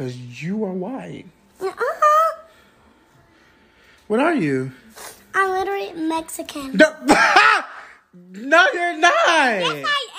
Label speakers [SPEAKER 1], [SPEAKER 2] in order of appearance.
[SPEAKER 1] Because you are white.
[SPEAKER 2] Uh-huh.
[SPEAKER 1] What are you?
[SPEAKER 2] I'm literally Mexican.
[SPEAKER 1] No, no you're not.
[SPEAKER 2] Yes, I